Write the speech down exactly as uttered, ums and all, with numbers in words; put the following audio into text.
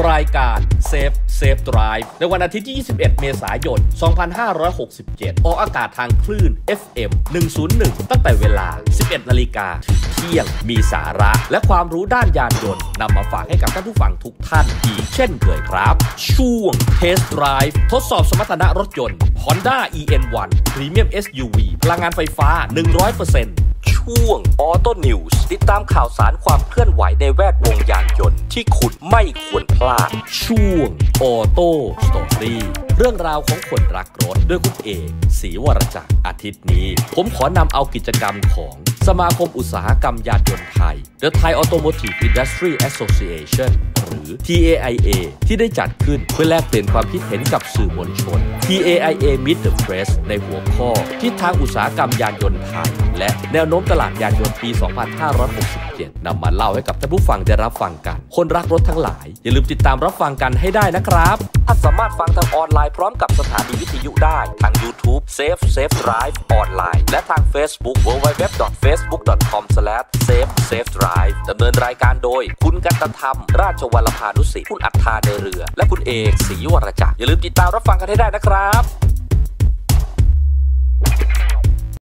รายการเซฟเซฟไดรฟ์ในวันอาทิตย์ที่ยี่สิบเอ็ดเมษายนสองพันห้าร้อยหกสิบเจ็ดออกอากาศทางคลื่น เอฟ เอ็ม หนึ่งศูนย์หนึ่ง ตั้งแต่เวลา สิบเอ็ดนาฬิกา ถึงเที่ยงมีสาระและความรู้ด้านยานยนต์นำมาฝากให้กับท่านผู้ฟังทุกท่านอีกเช่นเคยครับช่วง Test Drive ทดสอบสมรรถนะรถยนต์ Honda อี เอ็น วัน Premium เอส ยู วี พลังงานไฟฟ้า หนึ่งร้อยเปอร์เซ็นต์ ช่วง Auto News ติดตามข่าวสารความเคลื่อนไหวในแวดวงยานยนต์ที่คุณไม่ควรพลาดช่วง Auto Story เรื่องราวของคนรักรถด้วยคุณเอกศรีวรจักรอาทิตย์นี้ผมขอนำเอากิจกรรมของสมาคมอุตสาหกรรมยานยนต์ไทย The Thai Automotive Industry Association หรือ ที เอ ไอ เอ ที่ได้จัดขึ้นเพื่อแลกเปลี่ยนความคิดเห็นกับสื่อมวลชน ที เอ ไอ เอ Meet the Press ในหัวข้อทิศทางอุตสาหกรรมยานยนต์ไทยและแนวโน้มตลาดยานยนต์ปี สองพันห้าร้อยหกสิบเจ็ด นำมาเล่าให้กับท่านผู้ฟังได้รับฟังกันคนรักรถทั้งหลายอย่าลืมติดตามรับฟังกันให้ได้นะครับท่านสามารถฟังทางออนไลน์พร้อมกับสถานีวิทยุได้ทาง YouTube Safe Safe Drive ออนไลน์และทาง Facebook ดับเบิลยู ดับเบิลยู ดับเบิลยู ดอท เฟซบุ๊ก ดอท คอม สแลช เซฟ เซฟ ไดรฟ์ ดำเนินรายการโดยคุณกันตธรรมราชวรภานุสิทธิ์คุณอัฏฐาในเรือและคุณเอกศรีวรจักรอย่าลืมติดตามรับฟังกันให้ได้นะครับ